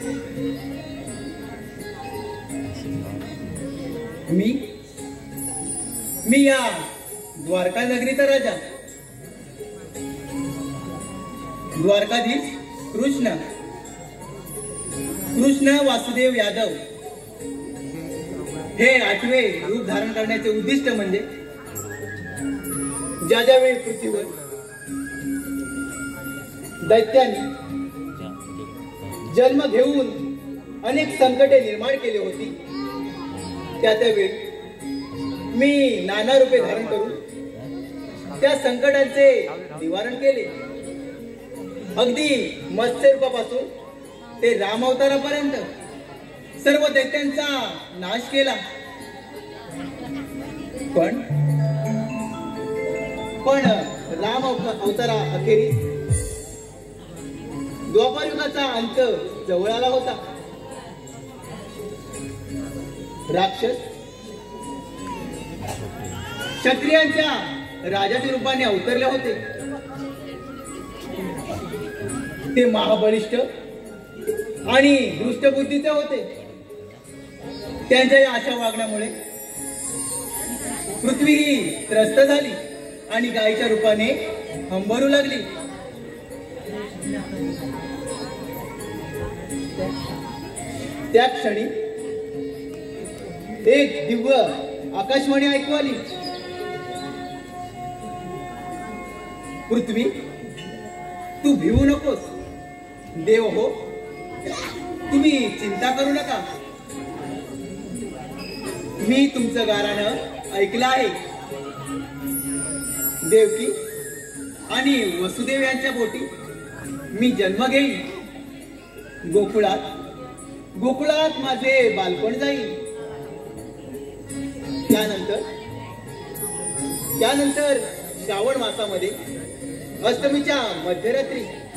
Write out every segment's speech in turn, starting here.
मी या द्वारका नगरीचा राजा, द्वारकाधीश कृष्ण वासुदेव यादव हे 8वे रूप धारण करण्याचे उद्दिष्ट म्हणजे ज्या वेळी पृथ्वीवर दैत्यांनी जन्म घेऊन अनेक संकटे निर्माण केली होती, त्यावेळी मी नाना रूपे धारण करून त्या संकटांचे निवारण केले. अगदी मत्स्य रूपापासून ते राम अवतारापर्यंत सर्व दैत्यांचा नाश केला. पण राम अवतारा अखेरीस द्वापर युगाचा अंत जवळ आला होता. राक्षस क्षत्रियांच्या राजाच्या रूपाने अवतरले होते. ते महाबलिष्ठ आणि दुष्टबुद्धीचे होते. त्यांच्या या अशा वागण्यामुळे पृथ्वी ही त्रस्त झाली आणि गायीच्या रूपाने हंबरू लागली. त्या क्षणी एक दिव्य आकाशवाणी ऐकू आली. पृथ्वी, तू भिवू नकोस. देव हो, तुम्ही चिंता करू नका. मी तुमचं गाराणं ऐकलं आहे. देवकी आणि वसुदेव यांच्या पोटी मी जन्म घेईन. गोकुळात माझे बालपण जाईल. त्यानंतर श्रावण मासामध्ये अष्टमीच्या मध्यरात्री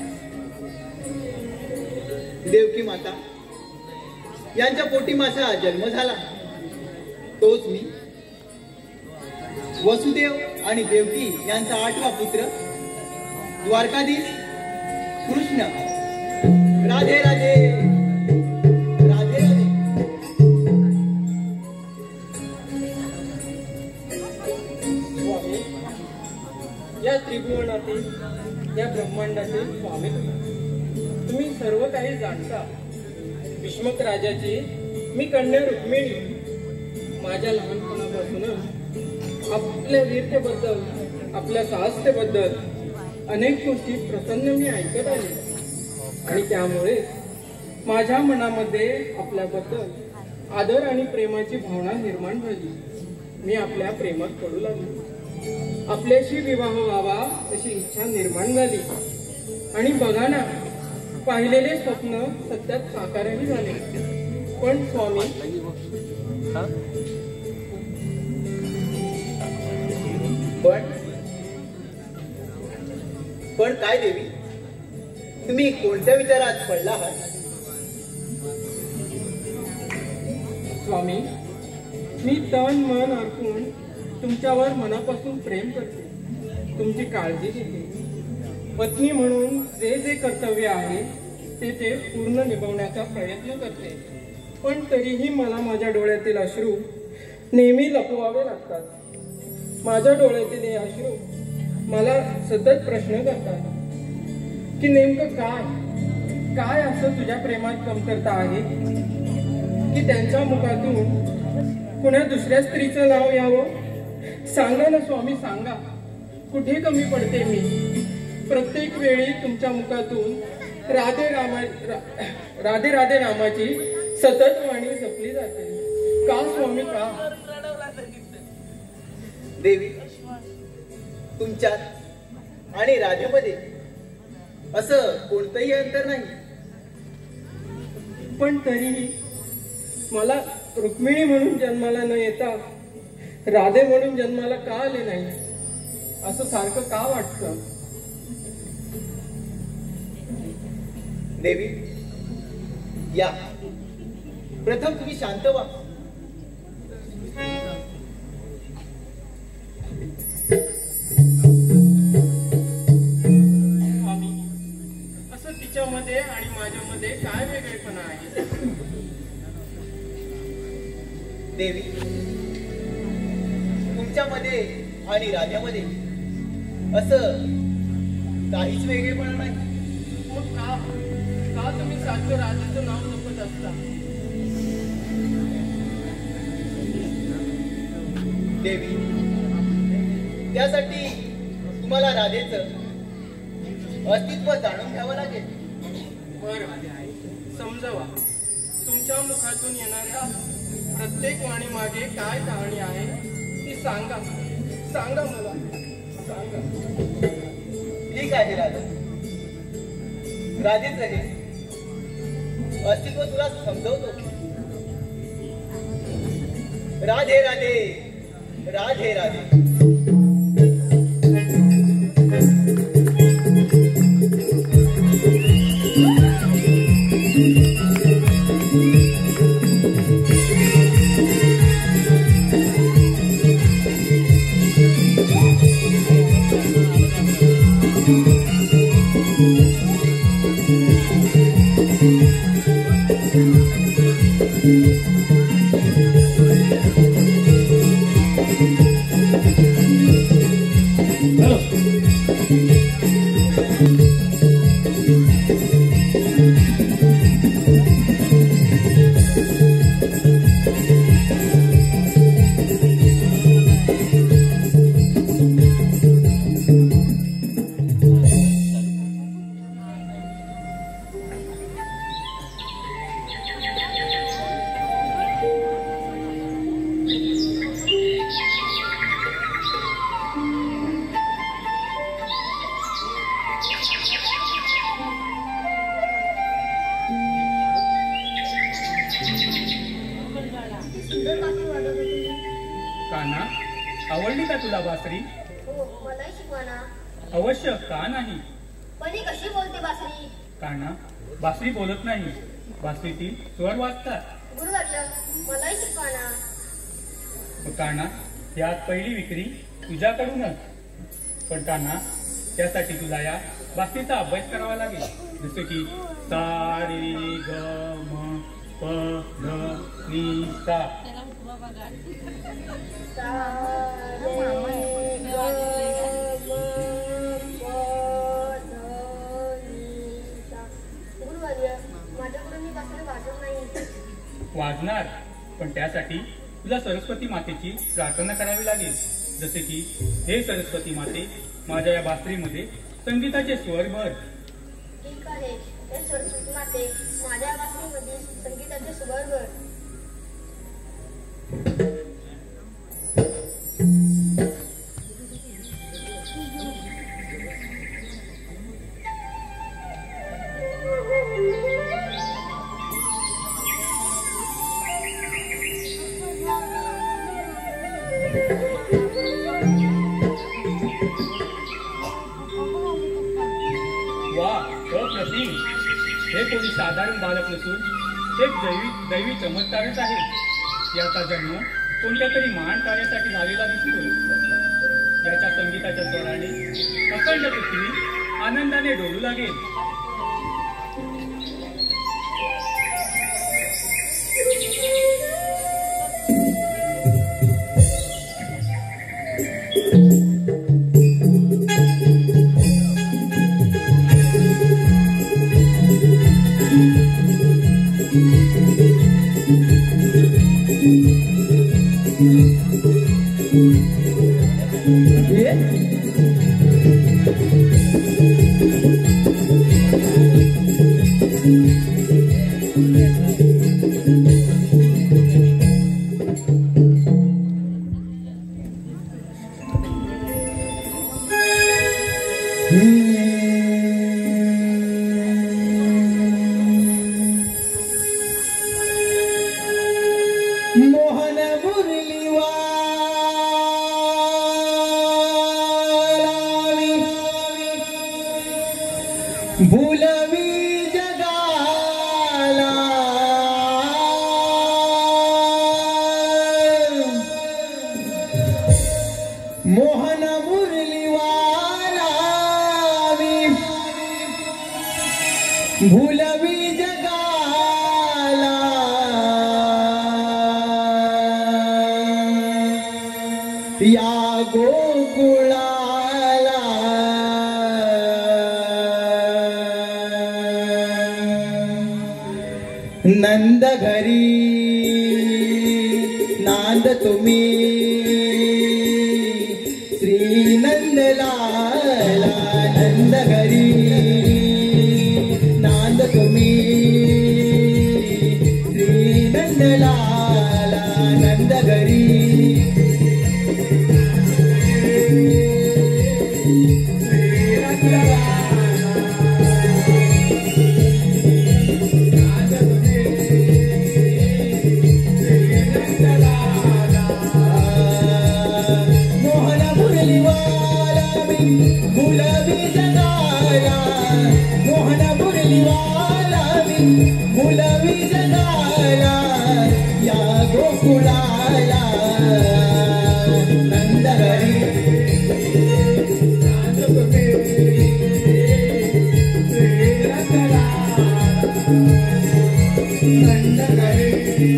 देवकी माता यांच्या पोटी माझा जन्म झाला. तोच मी, वसुदेव आणि देवकी यांचा 8वा पुत्र द्वारकाधीश कृष्ण. राधे राधे राधे राधे. या त्रिभुवनातील, या ब्रह्मांडातील स्वामी तुम्ही सर्व काही जाणता. भीष्मक राजाची मी कन्या रुक्मिणी. माझ्या लहानपणापासूनच आपल्या वीरतेबद्दल, आपल्या साहस्यतेबद्दल अनेक गोष्टी प्रसन्न मी ऐकत आले आणि त्यामुळे माझ्या मनामध्ये आपल्याबद्दल आदर आणि प्रेमाची भावना निर्माण झाली. मी आपल्या प्रेमात पडू लागलो. आपल्याशी विवाह व्हावा अशी इच्छा निर्माण झाली. आणि बघा ना, पाहिलेले स्वप्न सत्यात साकारही झाले. पण स्वामी, पण काय देवी, तुम्ही कोणत्या विचारात पडला आहात? स्वामी, मी तन मन अर्पून तुमच्यावर मनापासून प्रेम करते. तुमची काळजी घेते. पत्नी म्हणून जे कर्तव्य आहे ते पूर्ण निभवण्याचा प्रयत्न करते. पण तरीही मला माझ्या डोळ्यातील अश्रू नेहमी लपवावे लागतात. माझ्या डोळ्यातील हे अश्रू मला सतत प्रश्न करतात की नेमकं काय असं तुझ्या प्रेमात कमतरता आहे की त्यांच्या मुखातून कुणा दुसऱ्या स्त्रीचं नाव यावं? सांगा ना स्वामी, सांगा. कुठे कमी पडते मी? प्रत्येक वेळी तुमच्या मुखातून राधे राधे नामाची सतत वाणी जपली जाते. का स्वामी, का? देवी, तुमच्यात आणि राधेमध्ये असं कोणतंही अंतर नाही. पण तरीही मला रुक्मिणी म्हणून जन्माला न येता राधे म्हणून जन्माला का आले नाही असं सारखं का वाटतं? देवी, या प्रथम तुम्ही शांत व्हा. स्वामी, असं तिच्यामध्ये तुमच्यामध्ये आणि माझ्यामध्ये काय वेगळेपणा आहे? देवी, तुमच्यामध्ये आणि राजामध्ये असं काहीच वेगळेपणा नाही. मग का तुम्ही सारखं राजाचं नाव जपत असता? देवी, त्यासाठी तुम्हाला राधेचं अस्तित्व जाणून घ्यावं लागेल. बरं, समजावा. तुमच्या मुखातून येणाऱ्या प्रत्येक वाणी मागे काय कहाणी आहे ती सांगा मला, सांगा. ठीक आहे राधा, राधेचं हे अस्तित्व तुला समजवतो. राधे राधे राधे राधे. कान्हा, आवडली का तुला बासरी? हो, मलाही शिकवा ना. अवश्य, का नाही. पण ही कशी बोलते बासरी? कान्हा, बासरी बोलत नाही, बासरीतील स्वर वाजतात. गुरुवर्य, मलाही शिकवा ना. कान्हा, यात पहिली विक्री तुझ्याकडूनच. पण कान्हा, त्यासाठी तुला या बासरीचा अभ्यास करावा लागेल. जसे की सा रे ग म प ध नि सा. वाजणार, पण त्यासाठी तुला सरस्वती मातेची प्रार्थना करावी लागेल. जसे की, हे सरस्वती माते, माझ्या या बासरीमध्ये संगीताचे स्वर भर. ठीक आहे, हे सरस्वती माते, माझ्या बासरीमध्ये संगीताचे स्वर भर. हे कोणी साधारण बालक नसून एक दैवी चमत्कारच आहे. याचा जन्म कोणत्या तरी महान कार्यासाठी झालेला दिसतो. याच्या संगीताच्या स्वराने अखंड पृथ्वी आनंदाने डोलू लागेल. मोहन मुरली भूलवी जगा मुलवी जगाला या गोकुळाला नंद घरी नांद तुम्ही श्री नंदलाला नंद घरी नांद तुम्ही श्री नंदलाला नंद घरी मुलवी जगाला या गोकुळाला नंद घरी नंद घरी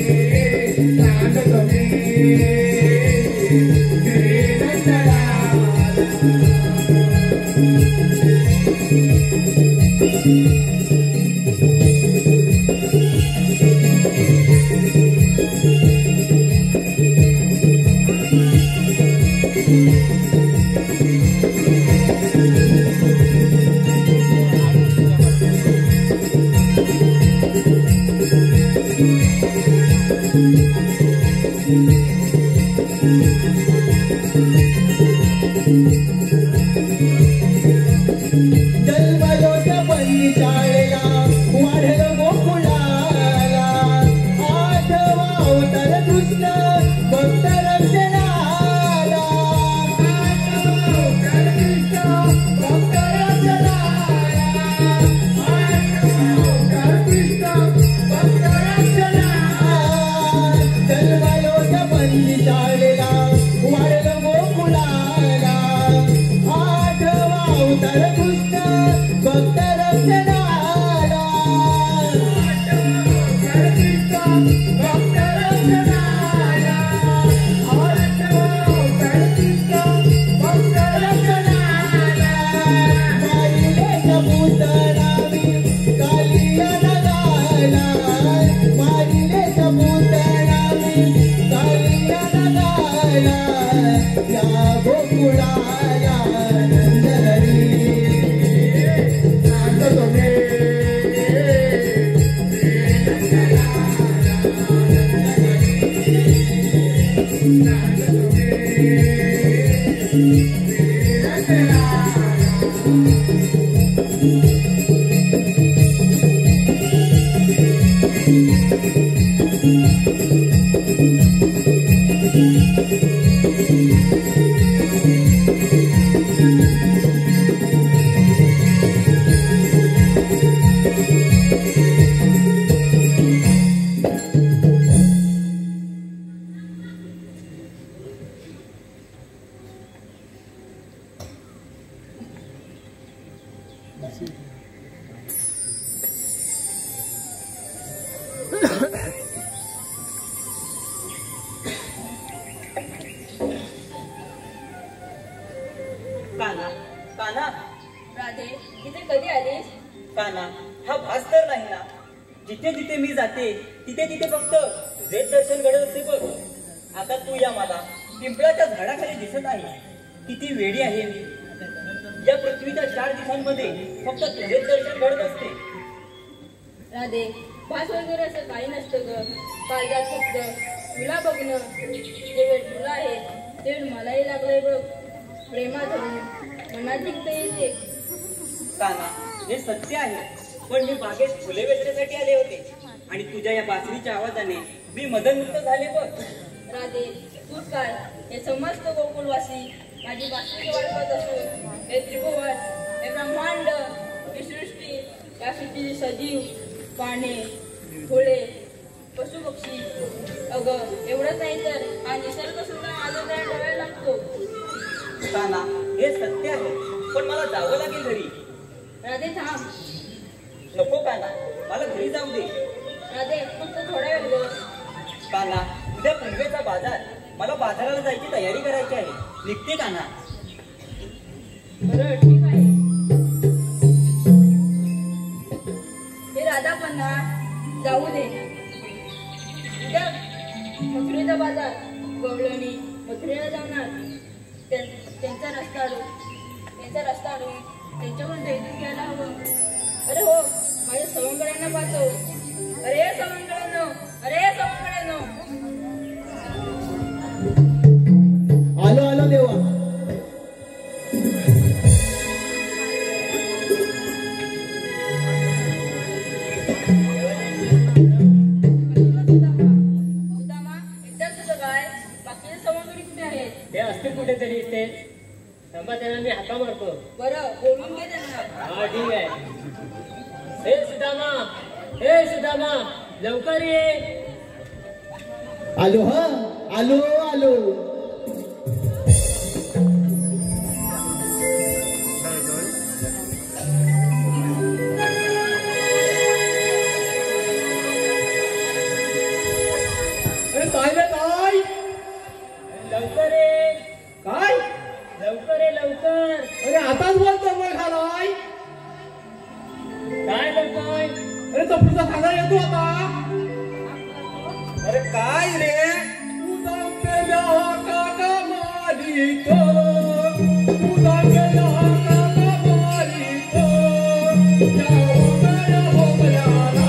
जन्मलोक पंचाळला वाढलं गोकुळाला आठवा अवतार कृष्ण भक्त रक्षणाला जन्मलोक पंचाळला वाढलं गोकुळाला आठवा अवतार कृष्ण भक्त रक्षणाला भक्त रक्षणाला भक्त रक्षणाला मारिलेच्या पुतळावी कालिया नगाला मारिलेच्या पुतळावी कालिया नगाला या गोकुळाला नंद घरी काना काना राधे इथे कधी आलीस? काना हा भास तर नाही ना? जिथे जिथे मी जाते तिथे तिथे फक्त तुझेच दर्शन घडत असते बघ. आता तू या मला पिंपळाच्या झाडाखाली दिसत आहे. किती वेडी आहे मी. या पृथ्वीच्या 4 दिशांमध्ये फक्त तुझेच दर्शन घडत असते. राधे भास वगैरे असं काही नसतं ग. काळजात फक्त तुला बघणं. जे वेळ तुला आहे ते वेळ मलाही लागलंय बघ. प्रेमात धरून मनात जिंकता येते. काना हे सत्य आहे. पण मी बागेत फुले वेचण्यासाठी आले होते आणि तुझ्या या बासरीच्या आवाजाने मी मदनमुक्त झाले बघ. राधे तूच काय हे समस्त गोकुळवासी माझी बासरी वाढवत असून हे त्रिभुवन हे ब्रह्मांड ही सृष्टी या सृष्टीचे सजीव पाने फुले पशुपक्षी अगं एवढंच नाही तर हा निसर्ग सुद्धा माझं त्या डोळ्याला लागतो. काना हे सत्य आहे पण मला जावं लागेल घरी. राधे थांब. नको काना, मला घरी जाऊ दे. राधे फक्त थोडा वेळ ग. काना, उद्या पुनवेचा बाजार, मला बाजाराला जायची तयारी करायची आहे. निघते काना. बरं ठीक आहे. हे राधा पण ना जाऊ दे. उद्या मथुरेचा बाजार, गवळणी मथुरेला जाणार. त्यांचा रस्ता अडून त्यांच्याकडून दैनिक घ्यायला हवं. अरे हो, माझ्या सवंगड्यांना पाहतो. अरे सवंगड्यांनो, आलो आलो देवा. सुदामा एकदाच तुझं काय? बाकीचे सवंगडी कुठे आहेत? ते असतील कुठेतरी इथे. थांबा, त्यांना मी हाका मारतो. बरं बोलून घे त्यांना. हा ठीक आहे. हे सुदामा, लवकर ये. आलो हा, आलो आलो. अरे काय रे काय? लवकर ये. काय? लवकर ये लवकर. अरे आताच बोल जवळ घालाय. काय करतोय? अरे चपलीचा खाना येतो आता. अरे काय रे? तुझा पेल्या काका मारितो. तुझा पेल्या काका मारितो. या होकल्याला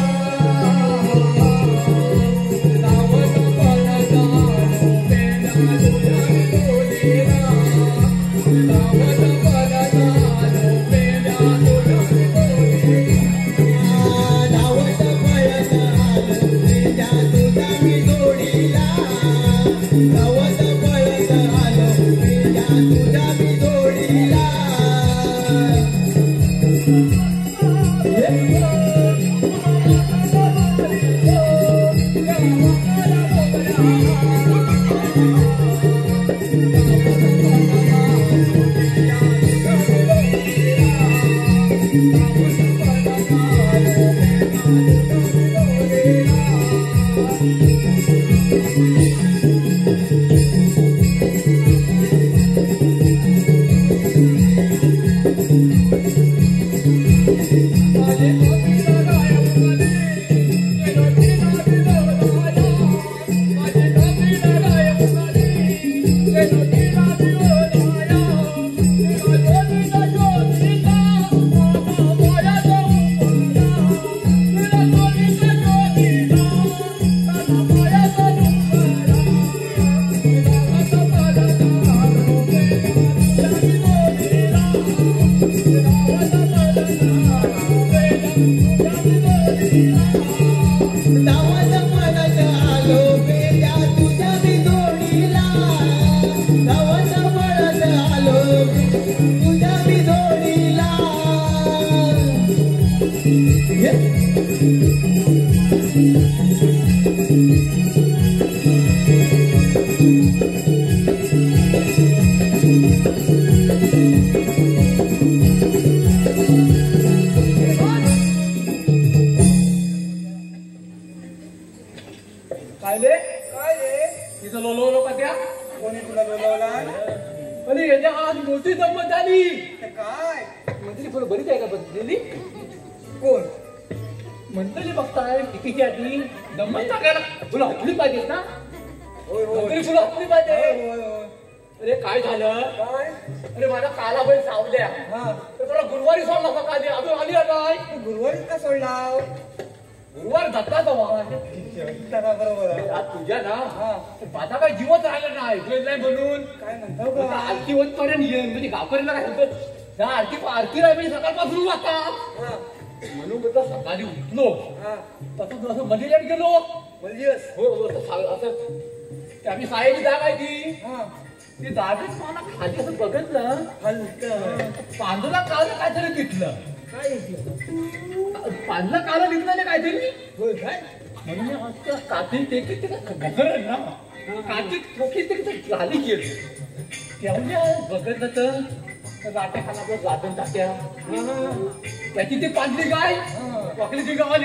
नावत पडला पेल्या तुझ्या डोलीला. नावत पडला पेल्या तुझ्या डोलीला. धावत पळत आलो तुझ्या मी जोडीला. धावत पळत आलो तुझ्या मी जोडीला. धावत पळत आलो पेल्या तुझ्या मी जोडीला. धावत पळत आलो तुझ्या मी जोडीला. काय रे? तिथं लोलो का त्या? कोणी तुला बोलवला? अरे याच्या आज मोठी गंमत झाली. काय? मंत्री थोडं बरीच आहे का बसलेली? कोण? मंत्री बघताय तिकीची आधी गंमत टाकायला तुला हटली पाहिजेस ना. होय मंत्री तुला हटली पाहिजे. होय. अरे काय झालं? काय? अरे माझा काला बैल सावल्या. हा, तर तुला गुरुवारी सोडला का काली? अजून आली काय? तू गुरुवारीच का सोडला? गुरुवार धक्का जमा. बरोबर आहे. आज तुझ्या ना हा. माझा काय जीवच राहिला नाही ऐकलं नाही म्हणून. काय म्हणतो आता का? आरती होतपर्यंत येईन म्हणजे गावकऱ्याला काय सांगतो त्या आरती नाही म्हणजे सकाळपासून वाजतात हा, म्हणून म्हटलं सकाळी उठलो हा. तसं असं मंदिरात गेलो. बोललीस? हो असं ते आम्ही साहेबी जागा आहे ती हा. ती जागेत मला खाली असं बघितलं हलकं. पांढरा काला काहीतरी दिसलं. काय इथे? पांढरा काला दिसलं नाही काहीतरी. होय काय? म्हणून मी वाटतं काठी ते घसरलं ना काठी ठोकी ते झाली गेली तेवढ्या बघत तर राट्या खाना जातं टाक्या त्याची ती पांढरी गाय वाकलीची गावाली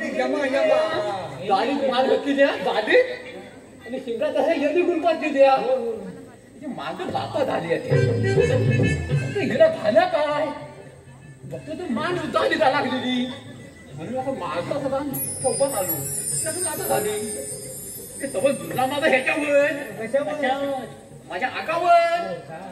गाडीत माल नक्की द्या गाडीत आणि शिंगात असं येली गुलपाती द्या माग जाता झाली आहे हिला झाल्या काय बघतो तर मान उतारली जा लागलेली म्हणून असं मागला सगळा सोबत आलो त्यातून आता झाली ते सबळ दुर्ला माझा ह्याच्यावर माझ्या आकावर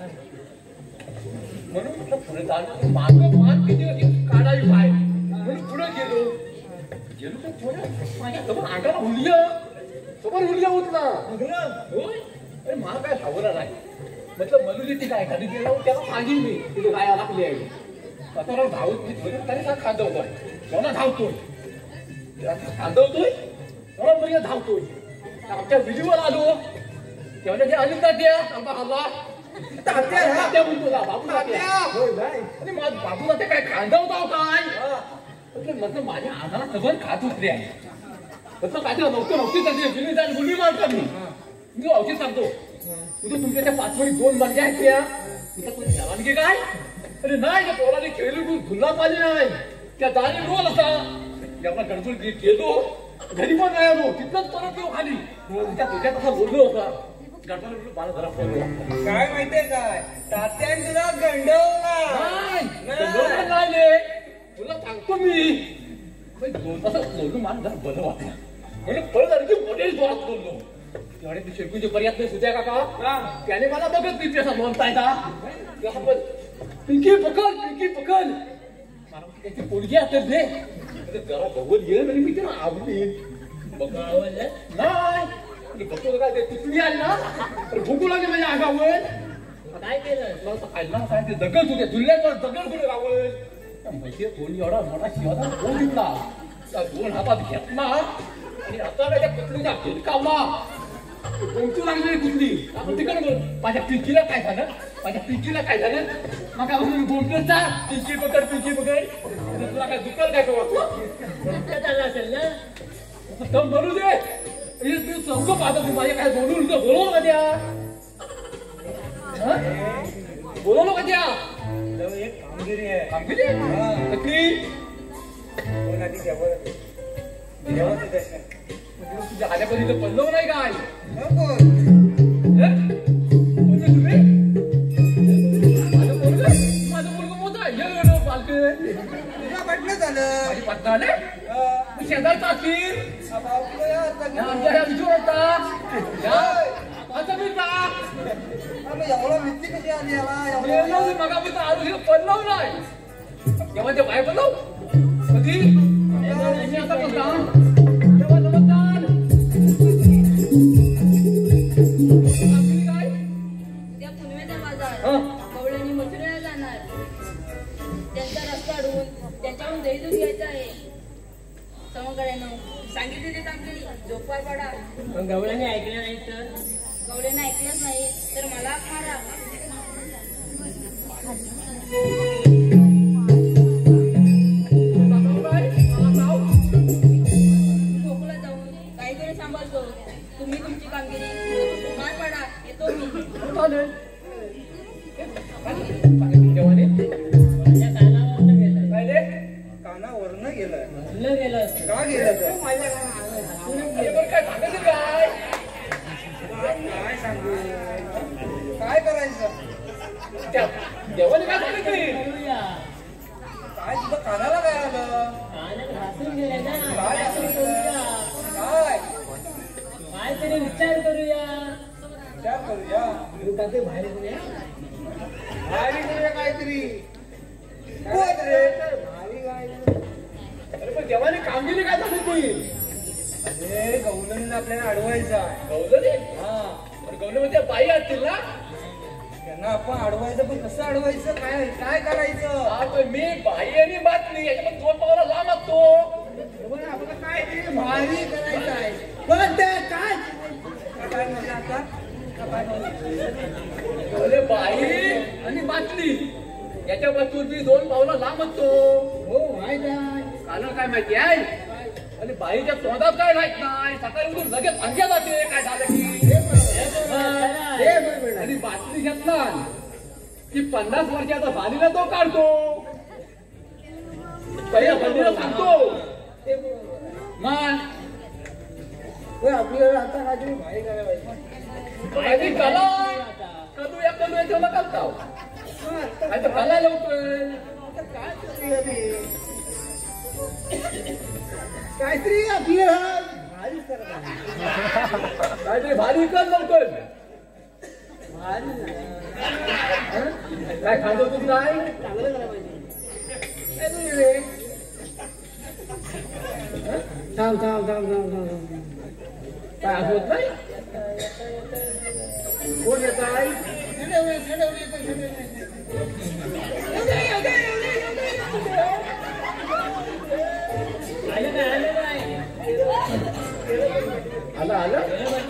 म्हणून म्हटलं पुढे चालू माग मान किती काढावी पाय म्हणून पुढे गेलो तर थोडं माझ्या समोर अंगाला हुलिया उठला होय अरे मला काय सावरा नाही म्हटलं मनुली ती काय एखादी गेला त्याला सांगेन मी तिथे काय लागली आहे आता धावत मी तरी का खांदवतोय कोणा धावतोय खांदवतोय पर्यंत धावतोय आमच्या विहिरीवर आलो तेव्हा ते आली तात्या आंबा हल्ला तात्या म्हणतो बाबू आणि माझं बाबूला ते काय खांदवताव काय म्हटलं माझ्या आधाला सगळं खात उतरे आहे म्हटलं काय नव्हती त्याची जाईल गुली मारता मी औषध सांगतो तुझं तुमच्या त्या पाचवडी 2 मर्या आहेत त्या तुझा कोणी जवानगी काय अरे नाही त्या पोराने खेळली तू धुल्ला पाहिजे नाही त्या दारी रोल असा आपला गडबड गेलो घरी पण नाही आलो तिथंच परत येऊ खाली त्या तुझ्या कसा बोललो होता गडबड मला जरा फोन काय माहितीये काय तात्याने तुला गंडवला नाही तुला सांगतो मी असं बोललो मला जरा बरं वाटलं म्हणजे परत आणखी मोठेच जोरात बोललो तेवढे ती शेपूचे पर्यात नाही सुद्या काका त्याने मला बघत नाही त्याचा म्हणतायचा पिंकी पकड मला त्याची पोलगी असेल दे जरा जवळ ये आणि मी त्याला आवडली नाही बघतो काय ते तुटली आली ना तर भूकू लागली माझ्या अंगावर काय केलं मला खायला काय ते दगड होते दुल्ल्यावर दगड कुठे गावल माहिती कोणी एवढा मोठा शिवाचा फोन घेतला त्या 2 हातात घेतला आणि आता त्या कुठलीचा फिरकावला कोणती लागली कुठली आपण तिकडे बोल माझ्या पिंकीला काय झालं मग आपण बोलतोचा पिंकी पकड तुला काय दुकान काय असेल ना तर बोलू दे सगळं पाहतो तू माझ्या काय बोलवलं का त्या बोलवलं का त्या एक कामगिरी आहे देवाचं दर्शन तुझ्या आल्यापर्यंत पडलो नाही काय माझं मुलगा मोठा पालके तुझ्या पटलं झालं माझी पत्ता आले शेजारचा असेल आमच्या विचार होता एवढा मिरची कशी आली याला मगापर्यंत आलो पडलो नाही तेव्हा ते बाहेर पडलो कधी आता त्या पुनवेचा बाजार गवळणी मथुरेला जाणार त्यांचा रस्ता अडवून त्यांच्याकडून दही दूध घ्यायचं आहे समोरकडे सांगितले ते चांगली जोपार पडा गवळ्याने ऐकलं नाही तर गवळ्याने ऐकलंच नाही तर मला मारा गोकुला जाऊन काहीतरी सांभाळतो तुम्ही तुमची कामगिरी मार पडा येतो मी कानावरनं गेलं का गेलं काय सांगायचं काय काय सांगू काय करायचं देवाने काय सांगितलं काय तुझं कानाला काय आलं काय तरी विचार करूया भारी करूया काहीतरी अरे पण देवाने कामगिरी काय सांगितली अरे गवळणीला आपल्याला अडवायचा गवलनी गवलीमध्ये बाई असतील ना त्यांना आपण अडवायचं पण कसं अडवायचं काय करायचं मी बाई आणि बातमी याच्यामध्ये 2 पावला लांब असतो आपलं काय ते भारी करायचं आहे पण ते काय म्हणजे आता अरे बाई आणि बातमी याच्यापासून मी 2 पावला लांब असतो हो माहित आहे कारण काय माहिती आहे आणि बाईच्या तोंडात काय राहत नाही सकाळी उठून लगेच सांगल्या जाते काय झालं की आणि बातमी घेतला की 50 वर्षाचा झालेला तो काढतो पहिल्या बंडीला सांगतो मग आपल्याला आता काहीतरी भाई करायला पाहिजे. माहिती कला का तू या कलू याच्या मग करताव आता कला लवकर काहीतरी आपल्याला भारी करायला काहीतरी भारी कर लवकर भारी काय खांदो तू नाही चांगलं करायला पाहिजे. काय तुम्ही रे थांब थांब थांब थांब थांब काय असं होत नाही कोण येत आहे आलं आलं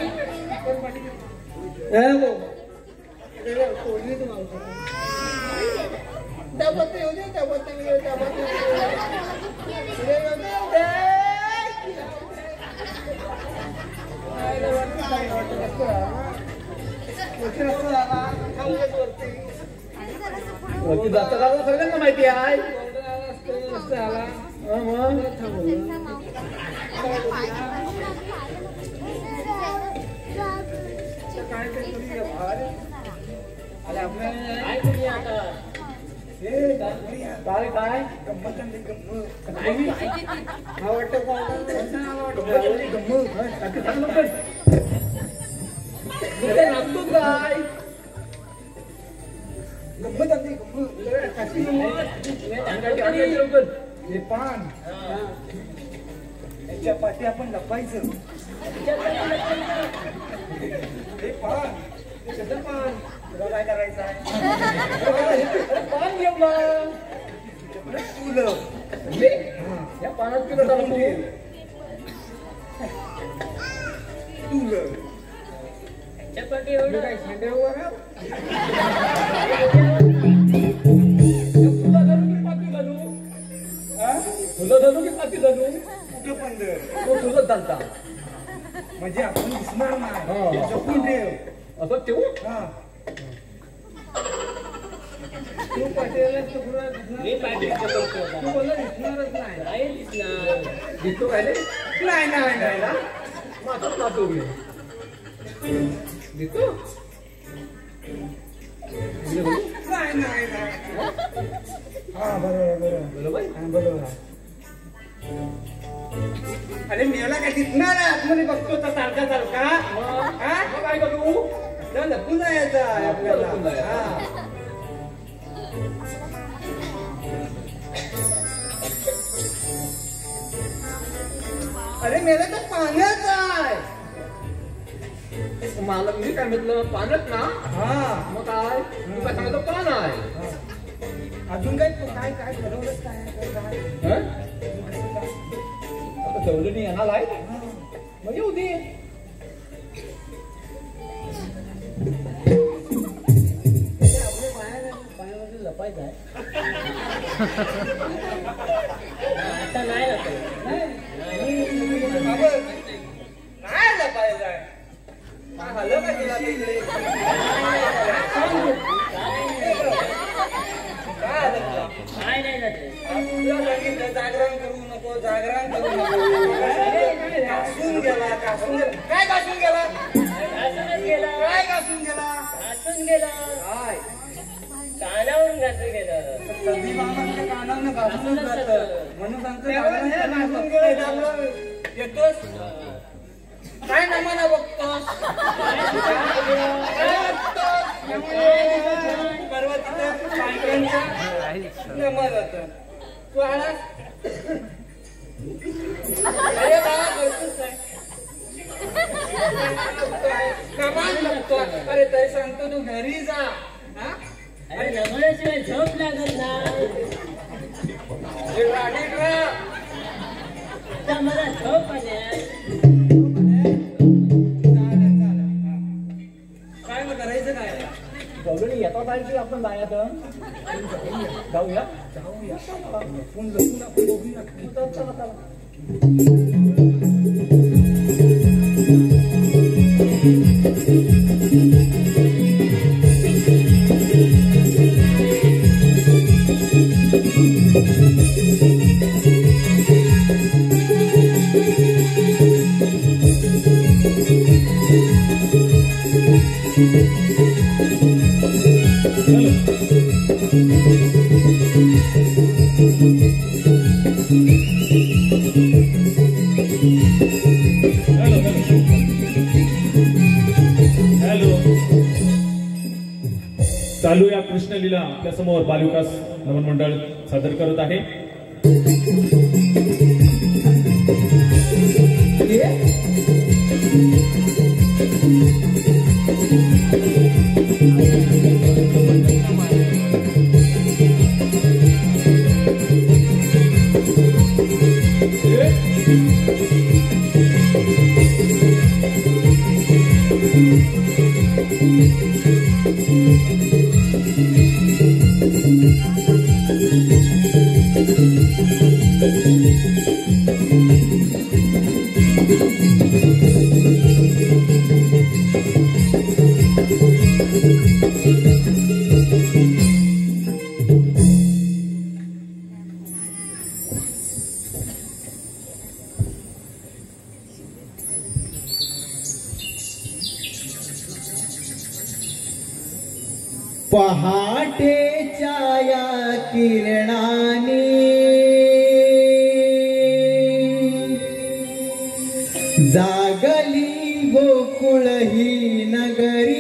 वरती जाता जाता सगळ्यांना माहिती आहे काय काय लागतो काय हे पान याच्या पाठी आपण लपायचं. हे पान पान तुला काय करायचं आहे पान घेऊन तुला या पानात किलो टाकून दे तुला चपाटी एवढं काय सांडेवर फुलं धरू की पाती धरू फुलं धरू की पाती धरू कुठं पण दर तो तुझंच चालता म्हणजे आपण दिसणार हा. नाही जपून ठेव. असं ठेवू हा तू पाटील मी पाठी तू बोलला दिसणारच नाही. नाही दिसणार दिसतो काय रे नाही नाही नाही ना. माझाच नातो मी दिसतो नाही नाही नाही हा बरोबर बरोबर हा बरोबर आहे. अरे मेला काय दिसणार आहे आतमध्ये बघतो तर सारखा सारखा हा मग काय करू तर लपून जायचं आहे आपल्याला. लपून जायचं. हा. अरे मेला तर पाण्याच आहे. मला मी काय म्हटलं पानच ना हा मग काय तू काय सांगतो पान आहे अजून काय काय काय ठरवलंच काय काय हं? आता ठरवलं येणार आहे मग येऊ दे आपल्या पायामध्ये लपायचं आहे. आता नाही लागत काय लपायचं आहे हल्लं का तिला तिकडे काय नाही जाते तुला सांगितलं जागरण करू नको जागरण करू नको घासून गेला काय घासून गेला घासूनच गेला काय घासून गेला घासून गेला काय कानावरून घासून गेलं कधी मामाच्या कानावनं घासूनच जातं म्हणून सांगतो जागरण घासून गेलं येतोस काय नमाना बघतोस परवा तिथं पायऱ्यांचा नमा जातं तू आलास अरे बाबा करतोस काय कमाल बघतो अरे तरी सांगतो तू घरी जा हा अरे नमल्याशिवाय झोप लागत नाही आता मला झोप आल्या काय मग करायचं काय गौरणी येता पाहिजे आपण जायचं जाऊया आपण लपून आपण बघूया चला चला Thank you. चालू या कृष्णलीला आपल्या समोर बालविकास नमन मंडळ सादर करत आहे. पहाटेच्या या किरणाने जागली गोकुळ ही नगरी.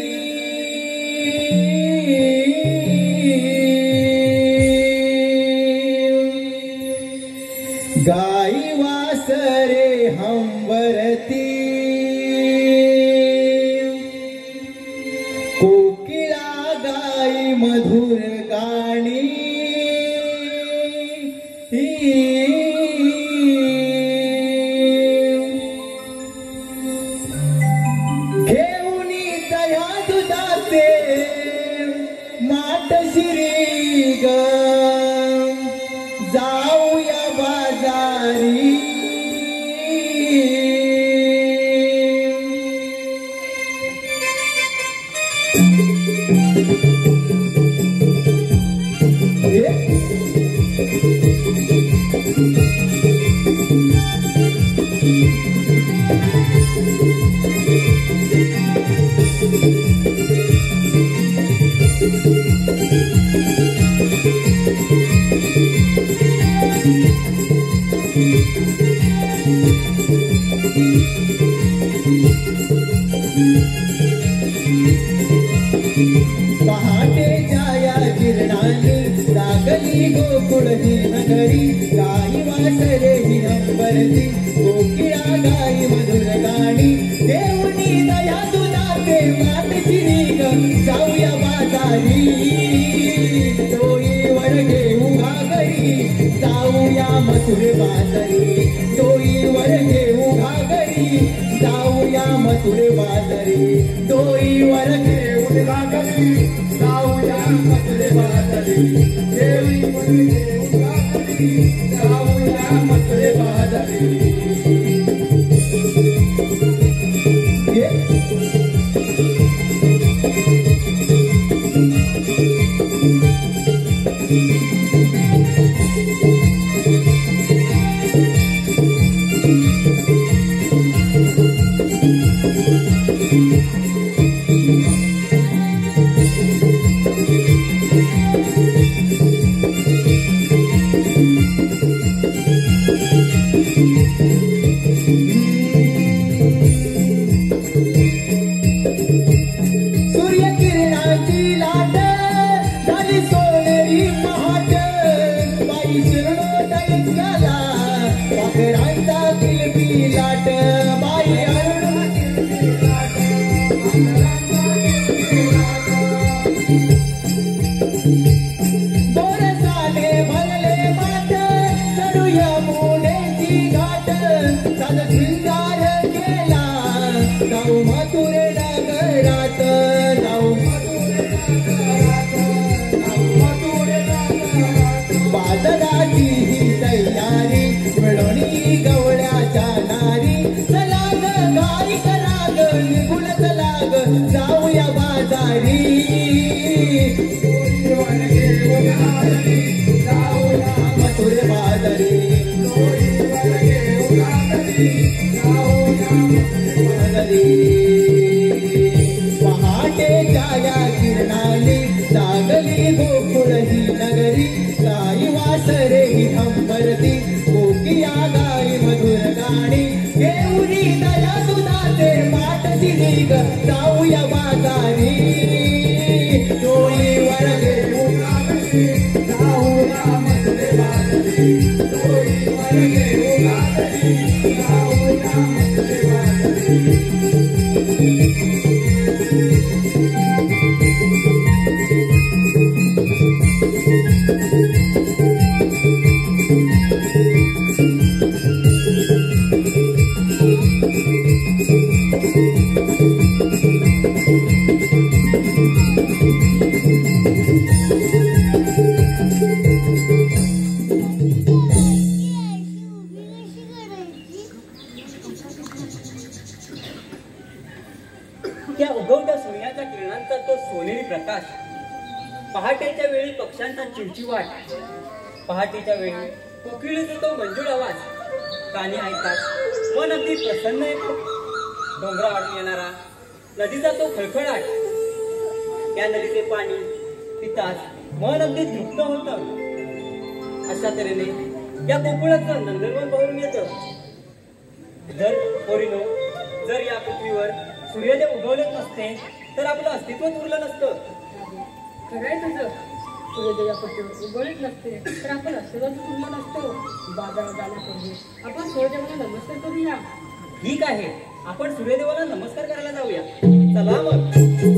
गाई वासरे हंबरती, कोकिळा गाई मधुर गाणी. घेऊनी दया दुधाचे माठ शिरी ग, जाऊया बाजारी. पहाटेच्या या किरणाने जागली गोकुळ ही नगरी. गाई वासरे ही हंबरती, कोकिळा गाई मधुर गाणी. देऊनी दया दुधाचे माठ शिरी ग, जाऊया बाजारी. डोईवर घेऊ घागरी, जाऊया मथुर बाजारी. डोईवर घेऊ घागरी, जाऊया मथुर बाजारी. डोईवर घेऊ घागरी, जाऊया मथुर बाजारी. डोईवर घेऊ घागरी, जाऊया मथुर बाजारी. सूर्यकिरणाची लाट झाली सोनेरी पहाट, बाई शिरडोट इतकाला पाखरांचा किलबी लाट. बाई बोरसाने भरले माठ, चढूया मुनेची घाट. साध शृंगार केला, जाऊ मथुर नगरात. जाऊ बाजाराची ही तयारी, मिळवणी गवळ्याच्या नारी. चला ग गाई करा ग, निघून चला ग, जाऊया बाजारी. जाऊया मथुर बाजारी. जाऊया मथुर बाजारी. पहाटे ग जाऊया बाजारी डोळीवर घेऊ कागदी जाऊया मथुरे बाजारी डोळीवर घेऊ कागदी जाऊया मथुरे बाजारी त्या उगवत्या सूर्याच्या किरणांचा तो सोनेरी प्रकाश, पहाटेच्या वेळी पक्ष्यांचा चिवचिवाट, पहाटेच्या वेळी कोकिळीचा तो मंजूळ आवाज कानी ऐकतात मन अगदी प्रसन्न येतो. डोंगरावरून येणारा नदीचा तो खळखळाट, त्या नदीचे पाणी पिताच मन अगदी तृप्त होतं. अशा तऱ्हेने या गोकुळाचं नंदनवन भरून येतं. जर पोरीनो, जर या पृथ्वीवर सूर्योदय उगवलेच नसते तर आपलं अस्तित्वच उरलं नसतं. खरंय तुझं, सूर्योदय पृथ्वीवर उगवलेच नसते तर आपण अस्तित्वच उरलं नसतो. बाजारात जाण्यापूर्वी आपण सूर्यदेवाला नमस्कार करूया. ठीक आहे, आपण सूर्यदेवाला नमस्कार करायला जाऊया. चला मग.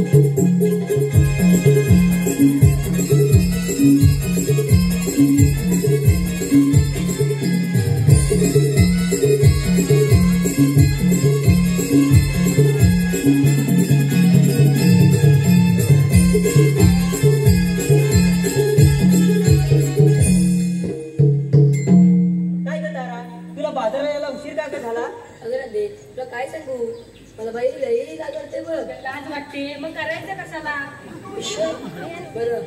काय सांगू, मला बाई लई लाज वाटते बघ. लाज वाटते मग करायचं कशाला. बरं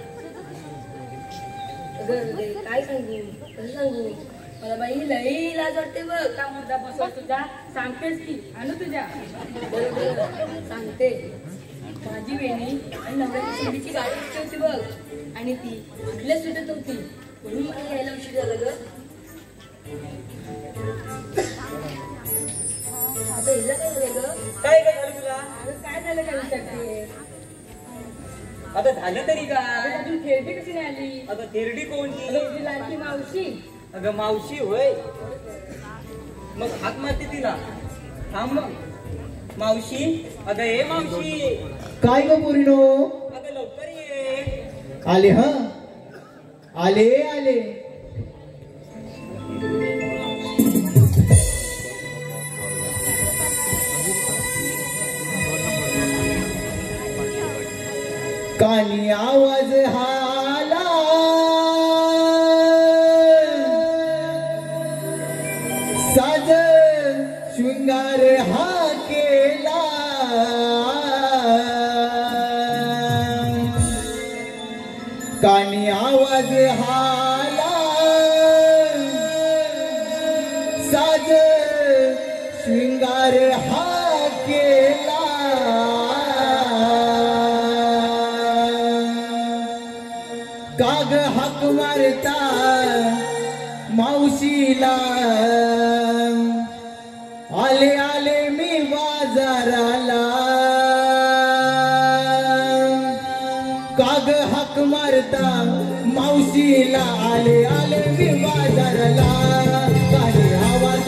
काय सांगू, कसं सांगू, मला बाई लई लाज वाटते बघ. का मुद्दा बसवा तुझा, सांगतेस की आणू तुझ्या. बरोबर सांगते. माझी वेणी आणि नवऱ्याची सोडीची गाडी होती बघ, आणि ती आपल्याच सुटत होती म्हणून मला यायला उशीर झाला ग. आता हिला काय झालं ग? काय झालं तुला? काय झालं काय विचारते? आता झालं तरी का? अजून थेरडी कशी नाही आली? आता थेरडी कोणती? तुझी लाडकी मावशी. अगं मावशी होय, मग हाक मारते तिला. थांब मग. मावशी, अगं ये मावशी. काय ग पोरीनो? अगं लवकर ये. आले हा, आले आले. कानी आवाज हाला साज शृंगार हा केला. कानी आवाज हाला साज शृंगार हा केला. काग हाक मारता मावशीला, आले आले मी बाजाराला. काग हाक मारता मावशीला, आले आले मी बाजाराला. कानी आवाज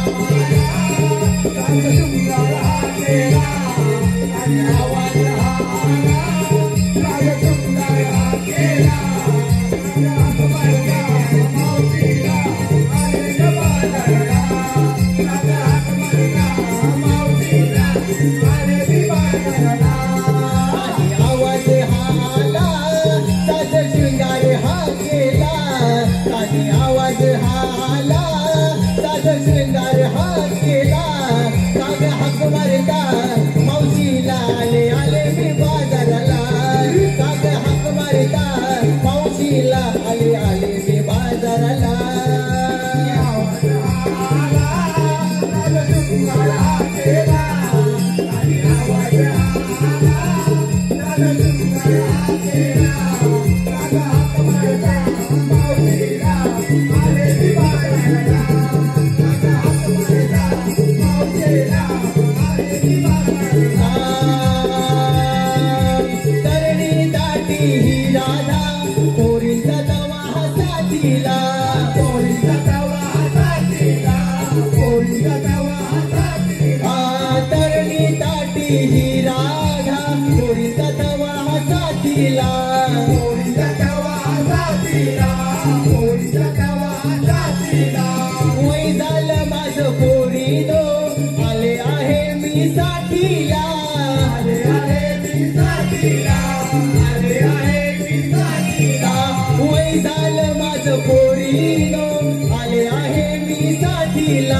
शृंगार हा केला. काग हाक मारता मावशीला, आले आले मी बाजाराला. काग हाक मारता मावशीला, आले आले मी बाजाराला. ही राधा पोरीचा तवा साथीला वय झालं माझं पोरीनो आले आहे मी साथीला वय झालं माझं पोरीनो आले आहे मी साथीला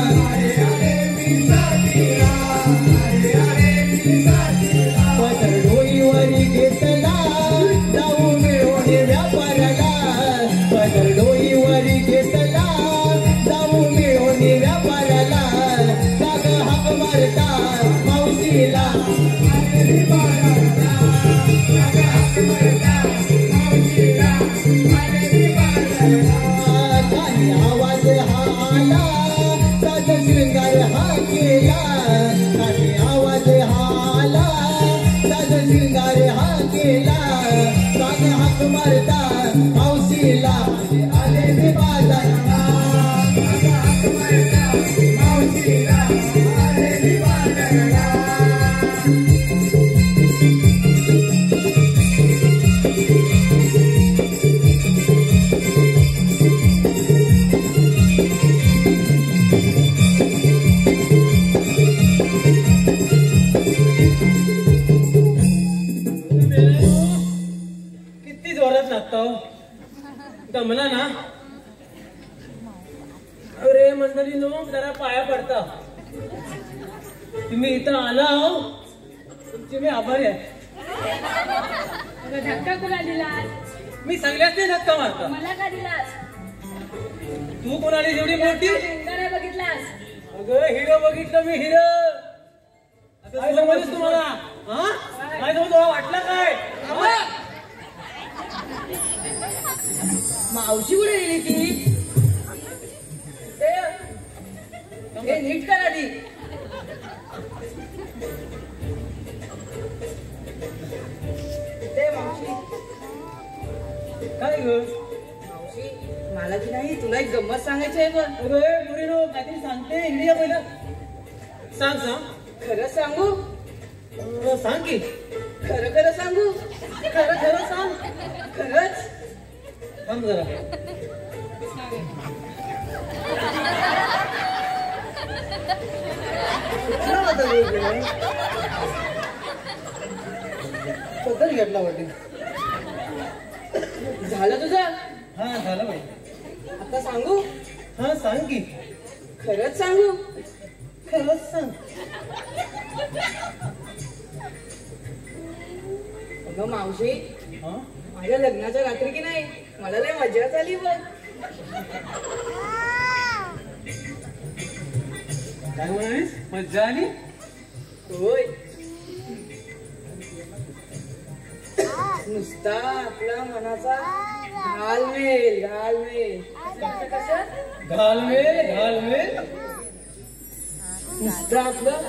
पदर डोईवरी घेतला जाऊ मिळून व्यापाराला पदर डोईवरी घेतला जाऊ मिळून व्यापाराला काग हाक मारता मावशीला काही आवाज हा आला साज शृंगार हा केला काही आवाज हा आला साज शृंगार हा केला काग हाक मारता मावशीला आले मी बाजाराला मावशीला आले मी बाजाराला किती जोरात लागता हो दमला ना अरे मंडळी नो जरा पाया पडता तुम्ही इथं आला हो तुमचे मी आभारी आहे धक्का कुणा दिलास मी सगळ्याच धक्का मारता मला का दिलास तू कोणाली जेवढी मोठी शृंगार बघितलास अगं हिरो बघितलं मी हिरो काय समजस तुम्हाला हा काय समज वाटलं काय मावशी कुठे गेली ती हे नीट कर आधी ते मावशी काय ग मावशी मला की नाही तुला एक गंमत सांगायची आहे बघ अरे मुलीनो काहीतरी सांगते इंडिया पहिलं सांग सांग खरं सांगू सांग की खरं खरं सांगू खरं खरं सांग खरंच थांब जरा बदल घेतला वाटते झालं तुझं हा झालं बाई आता सांगू हा सांग की खरंच सांगू खरंच सांग अगं मावशी हा माझ्या लग्नाच्या रात्री की नाही मला लय मजा झाली बघ काय म्हणालीस मज्जा आली होय नुसता आपला मनाचा घालमेल घालमेल कसं घालमेल घालमेल नुसतं आपलं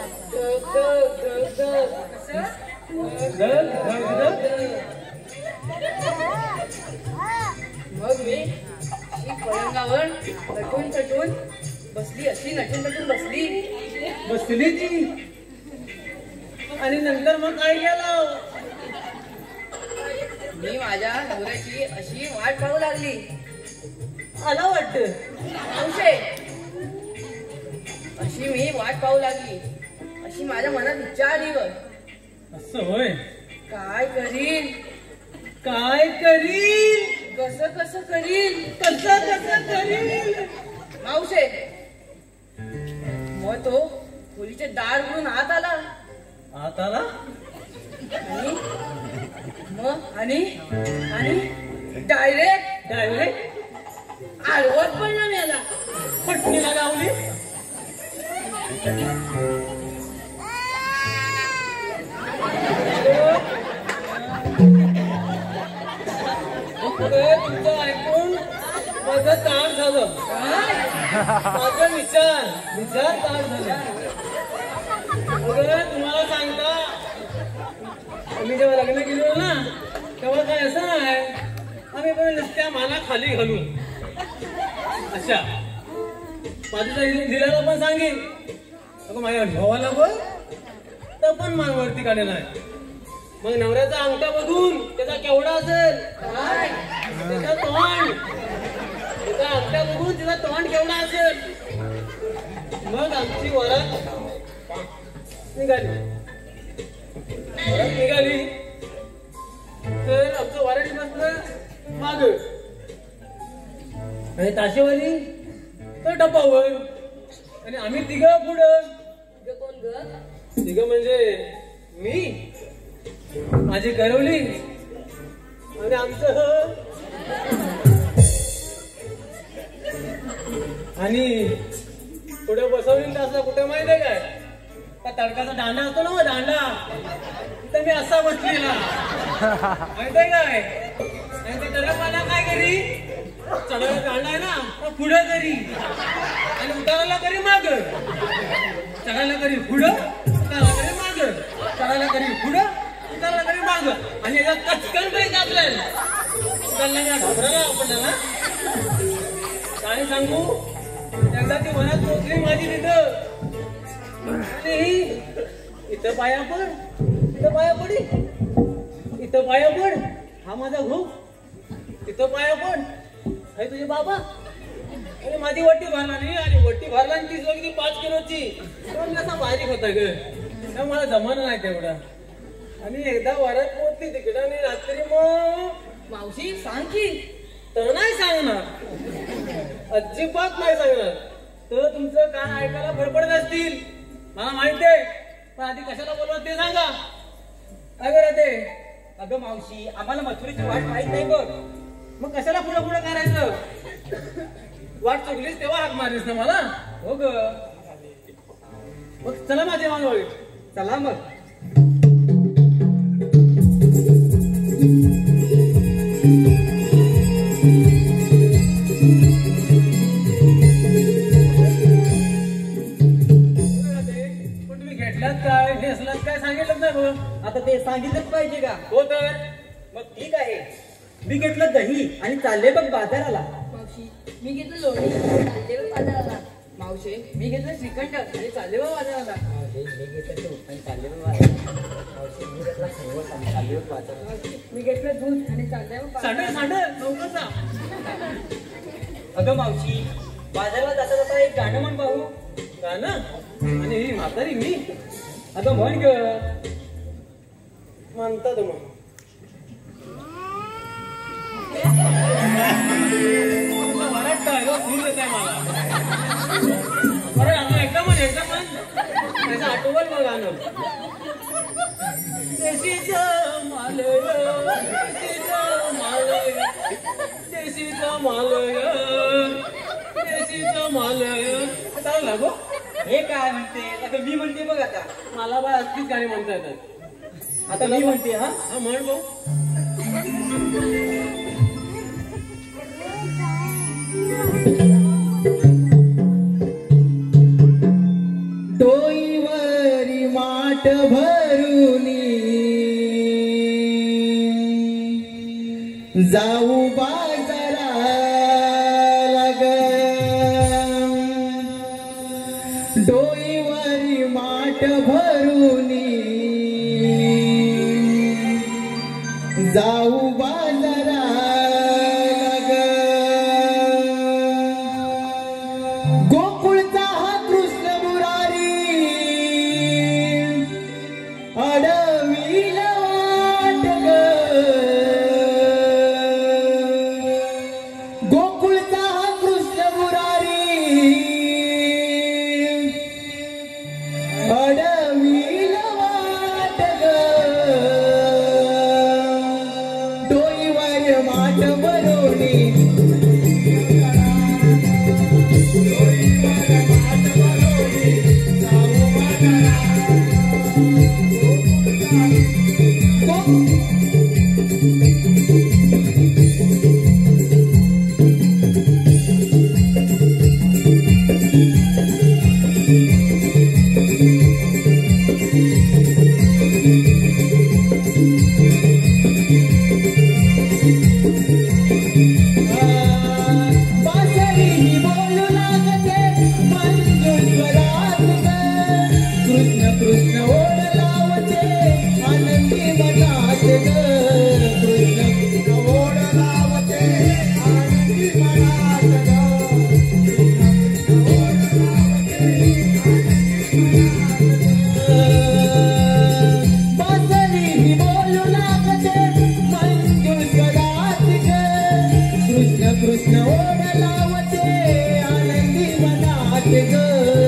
घल घल घल मग मी अशी पलंगावर नटून तटून बसली अशी नटून तटून बसली बसली ती आणि नंतर मग काय केलं मी माझ्या नवऱ्याची अशी वाट पाहू लागली आला वाटत अंशे अशी मी वाट पाहू लागली अशी माझ्या मनात इच्छा आली बघ असं होय काय करील काय करील कसं कसं करील कसं कसं करील मावशे मग तो खोलीचे दार उघडून आत आला आत आला आणि मग आणि डायरेक्ट आडवत पडला मला पटणीला लावली तुमचं ऐकून माझं ताण झालं माझं विचार ताण झाला तुम्हाला सांगता आम्ही जेव्हा लग्न केलो ना तेव्हा काय असं नाही आम्ही पण नुसत्या माना खाली घालू अच्छा बाजूचा दिलेला पण सांगेन अगं माझ्या भावाला पण तो पण मान वरती काढलेला आहे. मग नवऱ्याचा अंगठा बघून त्याचा केवढा असेल? त्याचा तोंड. त्याचा अंगठा बघून त्याचा तोंड केवढा असेल? मग आमची वरात निघाली. वरात निघाली तर आमचं वरात बसलं माग आणि ताशेवाली तर डब्बावर आणि आम्ही तिघं पुढं. कोण ग? तिघं म्हणजे मी, माझी करवली आणि आमचं आणि पुढे बसवली असं कुठे माहिती आहे काय? त्या तडकाचा दांडा असतो ना, दांडा तिथं मी असा बसलेला माहिती आहे काय? आणि ते तडक मला काय करी चढायला दांडा आहे ना पुढे करी आणि उतारायला करी माग, चढायला करी पुढं, उतारायला करी माग, चढायला करी पुढं, उतारायला करी माग आणि याच्यात कचकन काही आपल्याला घाबरायला आपल्याला काय सांगू. एकदा ती वनात पोचली माझी तिथं आणि इथं पाया पड, इथं पाया पडी, इथं पाया पड, हा माझा भाऊ, इथं पाया पड, हे तुझे बाबा. आणि माझी वट्टी भरला नाही आणि वट्टी भरला आणि ती सगळी 5 किलोची पण कसा बारीक होता ग, त्यामुळे मला जमाना नाही तेवढा. आणि एकदा वरात पोचली तिकडं आणि रात्री मग मावशी सांग की. तर नाही सांगणार, अजिबात नाही सांगणार. तर तुमचं कान ऐकायला फडफडत असतील मला माहिती आहे, पण आधी कशाला बोलवत ते सांगा. काय करा ते? अगं मावशी, आम्हाला मथुरेची वाट माहित नाही बघ. मग कशाला पुढे पुढे करायचं? वाट चुकलीस तेव्हा हाक मारलीस ना मला. हो ग, मग चला माझ्या मानवळी. चला मग. पण तुम्ही घेतलात काय, नेसलात काय सांगितलं नाही बघ. आता ते सांगितलंच पाहिजे का? हो तर मग ठीक आहे. मी घेतलं दही आणि चालले बघ बाजाराला. मावशी मी घेतलं लोणी चालले व बाजाराला. मावशी मी घेतलं श्रीखंड आणि चालले व बाजाराला. मी घेतलं दूध आणि चालले व सांड सांड लवकर जा. अगं मावशी, बाजाराला जाता जाता एक गाणं म्हण पाहू. गाणं? आणि ही म्हातारी मी? आता म्हण ग. म्हणतात मग मराठ काय ग, सूर देत आहे मला. अरे आता एकदा म्हण, एकदा म्हण, त्याचं आठवल मग गाणं. देशीचं मालय, देशीचं मालय, देशीचं मालय, देशीचं मालय. चालू लागो. हे काय म्हणते? आता मी म्हणते बघ. आता मला बा अगदीच गाणी म्हणता येतात. आता मी म्हणते. हा हा म्हण भाऊ. डोईवरी माठ भरुनी जाऊ बाजाराला ग. डोईवरी माठ भरुनी जाऊ बाजाराला ग. गोकुळचा हा कृष्ण मुरारी अडविला वाट ग. गोकुळचा हा कृष्ण मुरारी अडविला वाट ग. डोईवर माठ भरुनी बासरी बोलू लागते मंजूर स्वरात ग. कृष्ण कृष्ण ओढ लाव बासरी ही बोलू लागते मंजूर गळ्यात ग कृष्ण कृष्ण ओढ लावते आनंदी मनात ग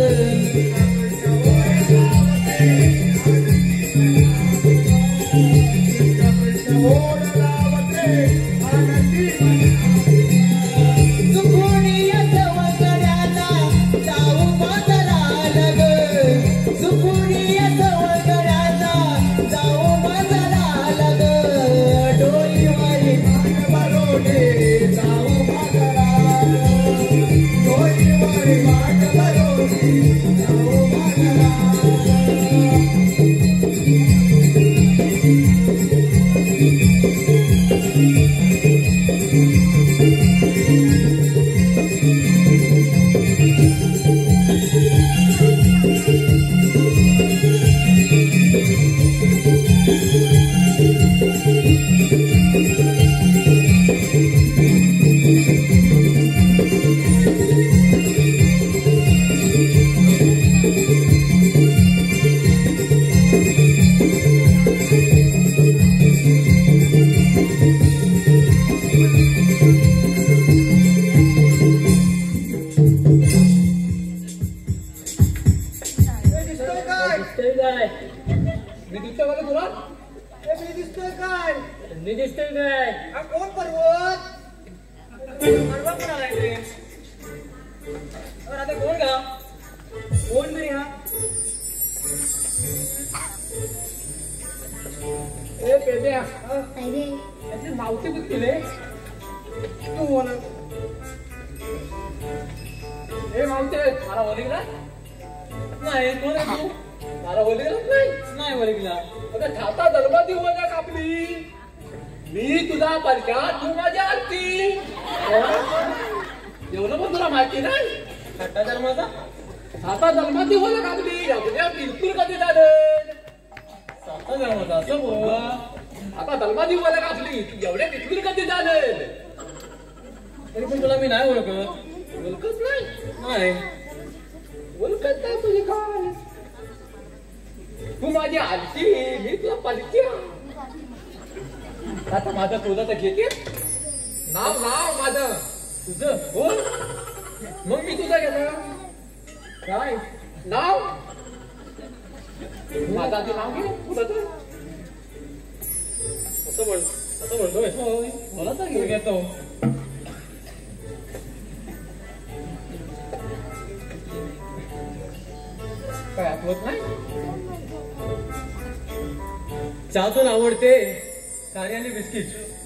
चहातून आवडते खारी आणि बिस्किट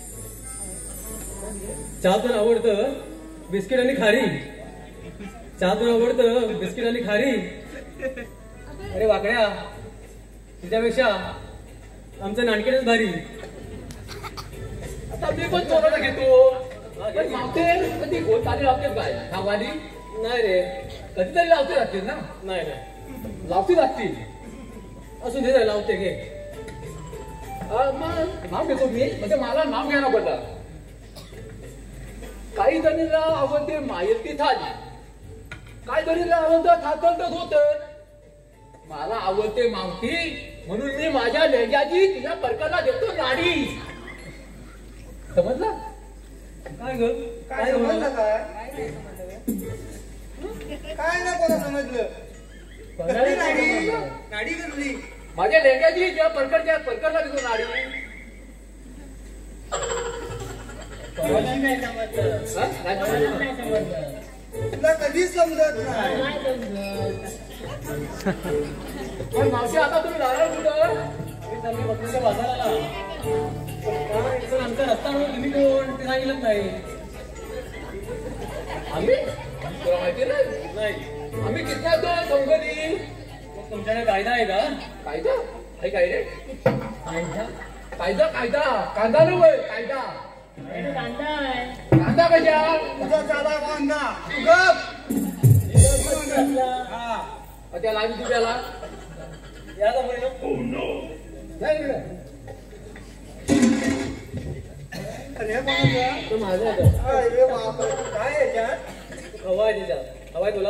चहातून आवडतं बिस्किट आणि खारी चहातून आवडतं बिस्किट आणि खारी अरे वाकड्या तिच्यापेक्षा आमचं नानकेटच भारी आता मी पण चोराला घेतो कधी गोल तारी लावतेच काय खावाली नाही रे कधीतरी लावते लागतील ना नाही नाही लावती लागतील असू दे रे, लावते घे मग नाव घेतो मी म्हणजे मला नाव घ्यायला पडला काही जणीला आवडते मायेची थाली काही जणीला आवडतं खातर होत मला आवडते मावती म्हणून मी माझ्या लेंग्याची तुझ्या परकाला देतो नाडी समजला काय ग काय समजलं काय ना कोणा समजलं कसली नाडी नाडी कसली माझ्या लेंग्याची तुझ्या परकरला देतो नाडी तुला कधीच समजत नाही पण मावशी आता तुम्ही नारळ कुठं मी चालली बकरीच्या बाजाराला पण आमचा रस्ता म्हणून तुम्ही कोण ते सांगितलं नाही आम्ही तुला माहिती नाही आम्ही कितना तो संगली मग तुमच्याकडे कायदा आहे का कायदा आहे काय रे कायदा कायदा कायदा कांदा नव्हे कायदा कांदा कशा तुझा साधा कांदा तू गप हा त्या लावी तुझ्याला या का बरं? नाही रे. अरे बाबा तो माझा आहे तो. अरे बापरे काय याच्यात खवा आहे त्याच्यात हवाय तुला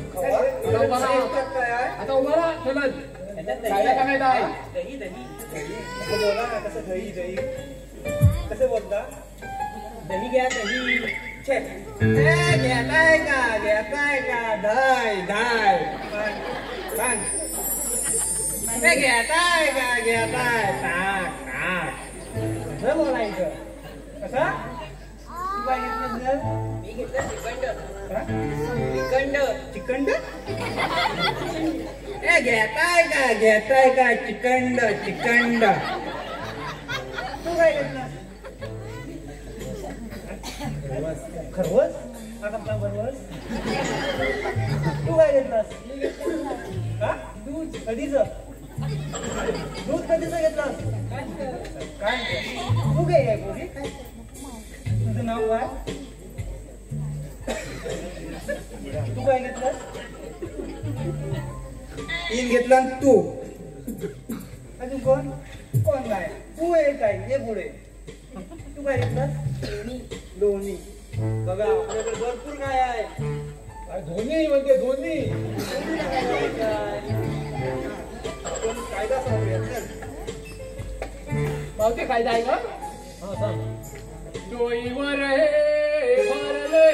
आता उभा राहा चलन दही बोला ना कसं दही दही कसे बोलता दही घ्या दही छे घेताय का धाय धाय सांग घेताय टाक कसं बोलायचं कसं काय घेतलं मी घेतलं चिकंड चिकंड घेताय का चिकंड तू काय घेतलं खरवस बरोबर तू काय घेतलास का दूध कधीच घेतलास काय तू काय आहे पोरी तुझं नाव काय तू काय घेतलास तीन घेतला तू अजून कोण काय तू आहे काय हे पुढे तू काय घेतलास दोन्ही बघा आपल्याकडे भरपूर काय आहे धोनी म्हणजे धोनी आपण कायदा सांगूया मावते कायदा आहे का हा सांग डोईवर भरले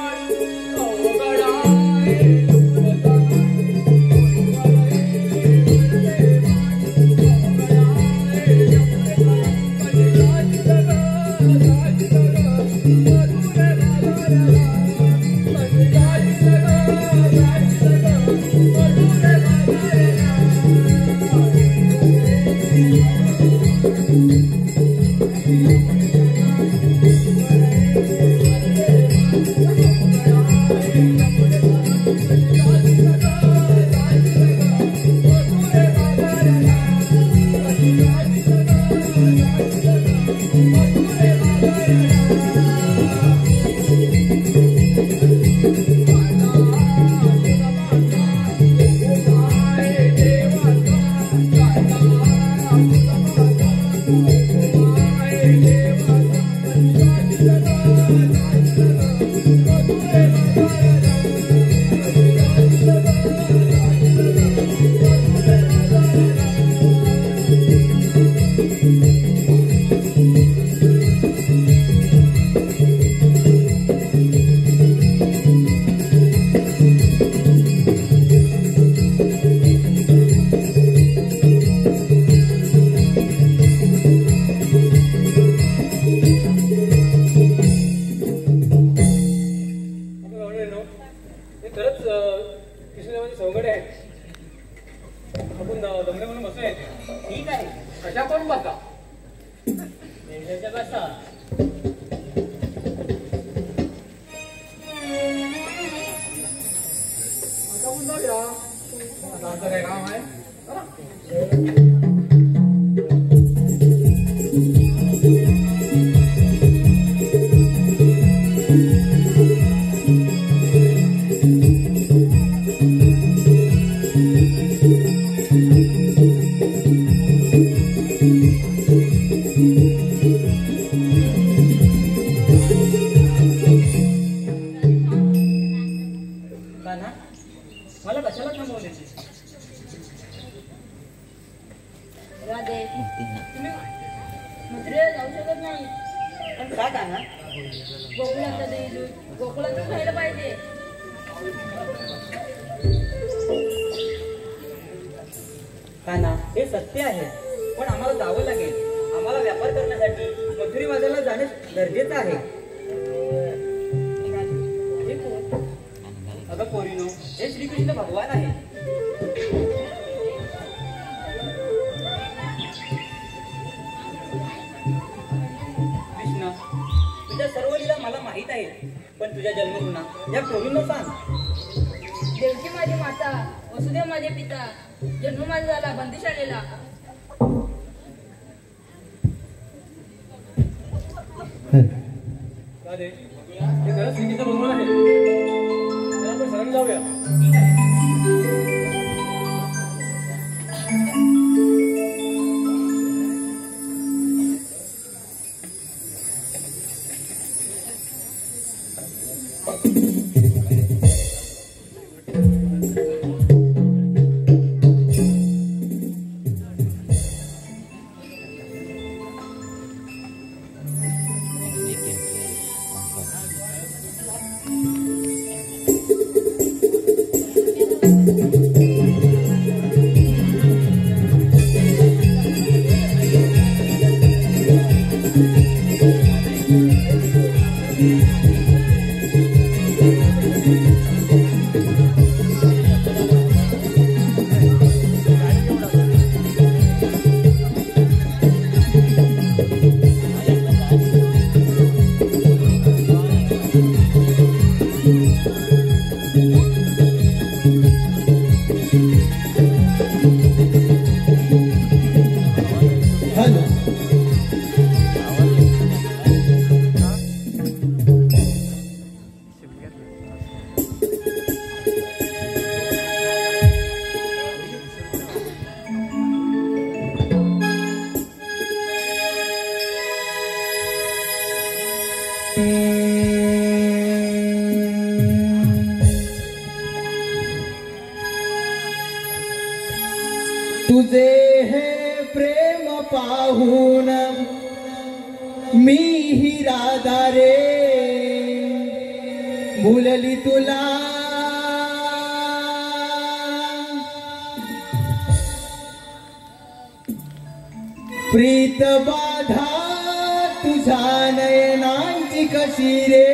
मला कशाला थांबवले राधे तुम्ही मथुरेला जाऊ शकत नाही पण का काना गोकुळाचा देवी गोकुळातच राहिलं पाहिजे काना हे सत्य आहे पण आम्हाला जावं लागेल आम्हाला व्यापार करण्यासाठी मथुरी बाजारला जाणे गरजेचं आहे अगं पोरीनो हे श्रीकृष्ण भगवान आहे कृष्ण तुझ्या सर्व लीला मला माहित आहे पण तुझ्या जन्मगुणा या पोरींना सांग देवकी माझी माता वसुदेव माझे पिता जन्म माझा झाला बंदिशालेला राधे हे खरंच श्रीकृष्ण भगवान आहे आपण सरांनी जाऊया तुझे हे प्रेम पाहून मी ही राधा रे भुलली तुला प्रीत बाधा तुझ्या नयनांची कशी रे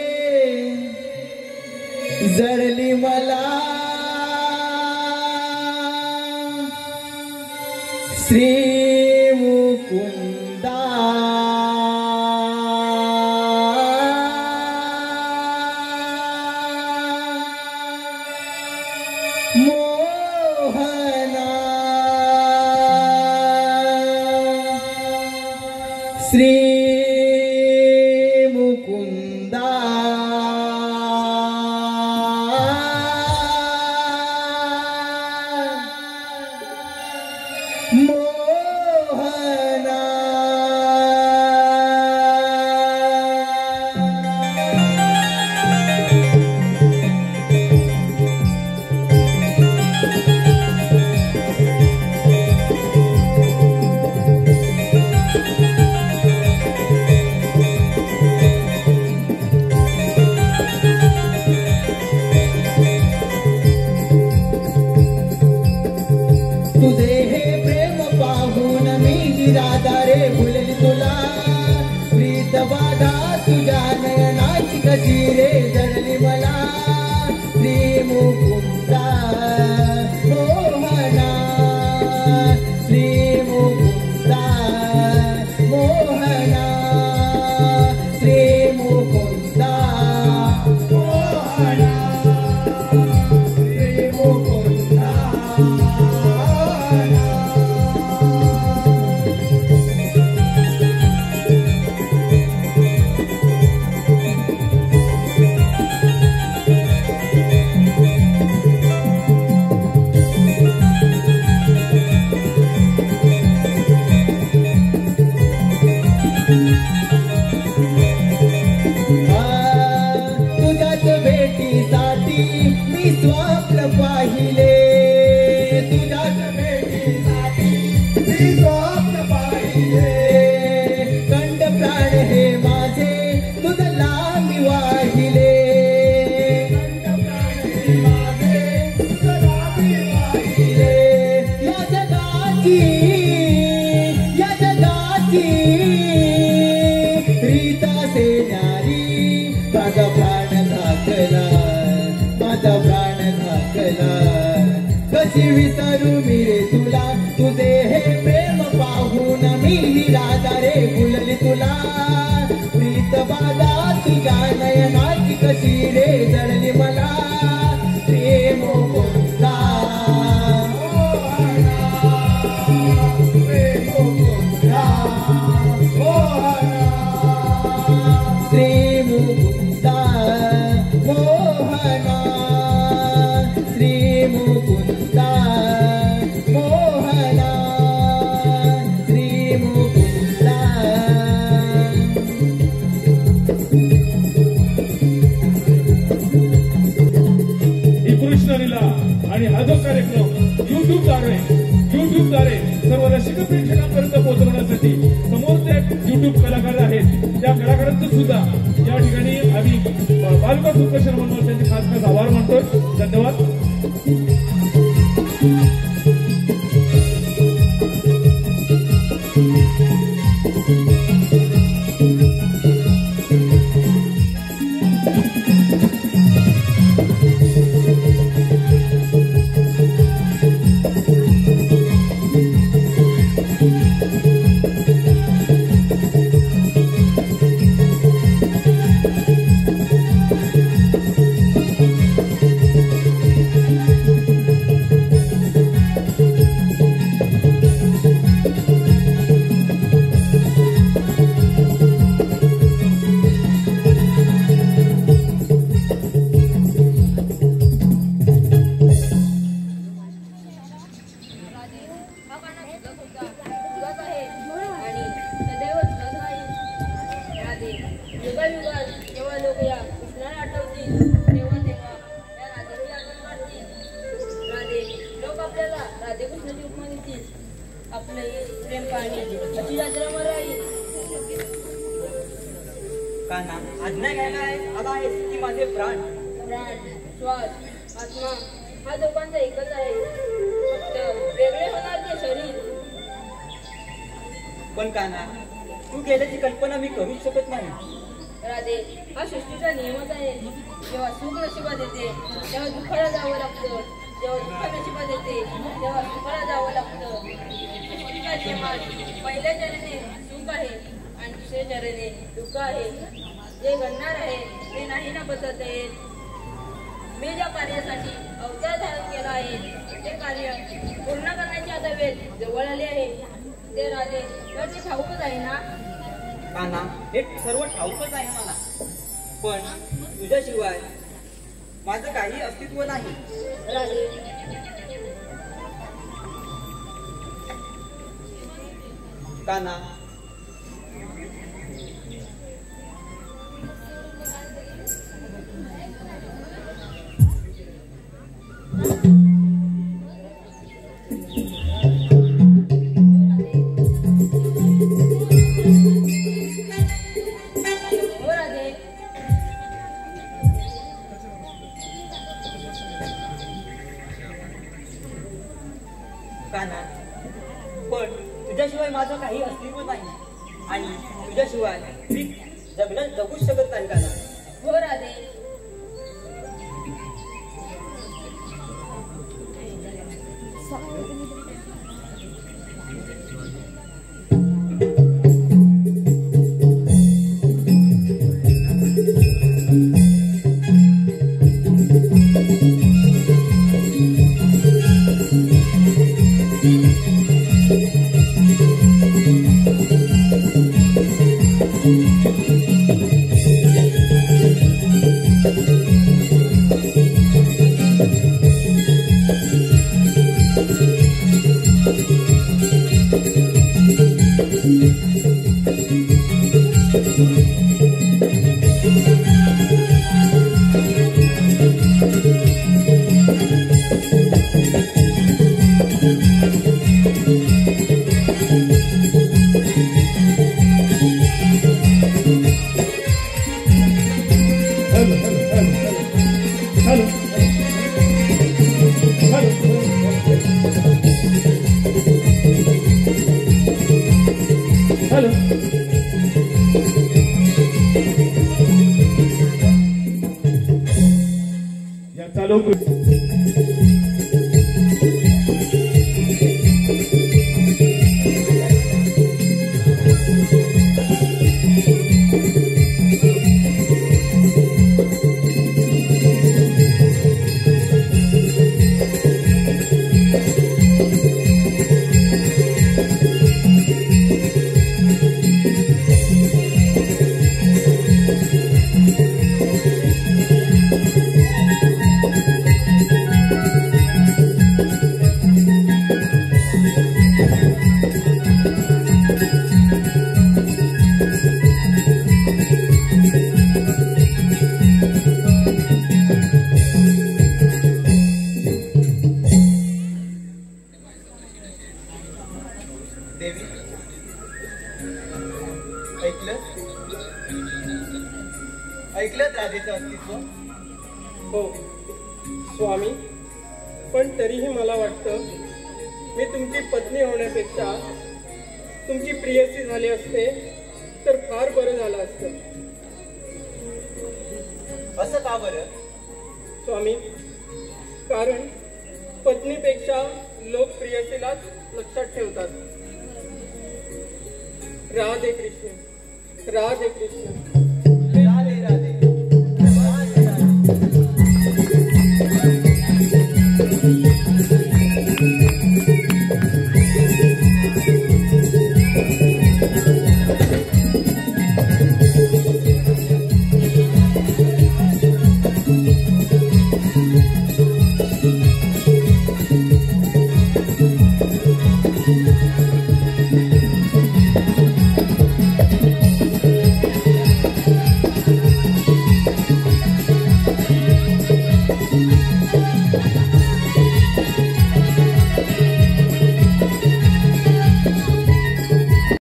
जळली मला श्री मुकुंदा मोहना श्री मुकुंदा मोहना तुझे हे प्रेम पाहून मी राधा रे भुलली तुला प्रीत बाधा तुझ्या नयनाची कशी रे जळली मला श्री मुकुंदा मोहना श्री मुकुंदा मोहना श्री मुकुंदा मोहना श्री मुकुंदा तुझ्याच भेटीसाठी मी स्वप्न पाहिले तुझ्याच भेटीसाठी मी स्वप्न पाहिले कंड प्राण हे माझे तुझला मी वाहिले कंड प्राण हे माझे तुझला मी वाहिले या जगाची रीता से न्यारी माझा प्राण घातला माझा प्राण घातला कशी विसरू मी रे तुला तुझे हे प्रेम पाहून मी राधा रे भुलली तुला प्रीत बाधा तुझ्या नयनाची कशी रे जळली मला प्रेम कोणता प्रेम कोणता श्री मुकुंदा मोहना श्री मुकुंदा मोहना श्री मुकुंदा ही कृष्ण लीला आणि हा जो कार्यक्रम युट्यूबद्वारे सर्व रसिक प्रेक्षकांपर्यंत पोहोचवण्यासाठी समोरचे युट्यूब कलाकार आहेत त्या कलाकारांचं सुद्धा या ठिकाणी आम्ही बालविकास उत्कर्ष मंडळ त्यांचे खास खास आभार मानतोय. धन्यवाद. राधेकृष्णाची उपमा देतील आपले प्रेम पाणी अशी यात्रा मला राहील. कान्हा, आज्ञा घ्यायला आला आहेस की माझे प्राण? प्राण, श्वास, आत्मा हा दोघांचा एकच आहे. फक्त वेगळे होणार ते शरीर. पण कान्हा, तू गेल्याची कल्पना मी करूच शकत नाही. राधे, हा सृष्टीचा नियमच आहे. जेव्हा सुख नशिबात येते तेव्हा दुःखाला जावं लागतं. जेव्हा दुःख नशिबात येते तेव्हा सुखाला जावं लागतं. सृष्टीच्या नियमात पहिल्या चरणे सुख आहे आणि दुसरे चरणे दुःख आहे. जे घडणार आहे ते नाही ना बदलता येत. मी ज्या कार्यासाठी अवतार धारण केला आहे ते कार्य पूर्ण करण्याची आता वेळ जवळ आली आहे. ते राधे तर ते ठाऊकच आहे ना. कान्हा, हे सर्व ठाऊकच आहे मला. पण तुझ्याशिवाय माझं काही अस्तित्व नाही. राधे, कान्हा, हो राधे. कान्हा, पण तुझ्याशिवाय माझं काही अस्तित्व नाही आणि तुझ्याशिवाय मी जगूच शकत नाही. कान्हा, हो राधे. ऐकलं राधेचं अस्तित्व? हो स्वामी, पण तरीही मला वाटतं मी तुमची पत्नी होण्यापेक्षा तुमची प्रियसी झाली असते तर फार बरं झालं असतं. असं का बरं? स्वामी, कारण पत्नीपेक्षा लोक प्रियसीलाच लक्षात ठेवतात. राधे कृष्ण, राधे कृष्ण.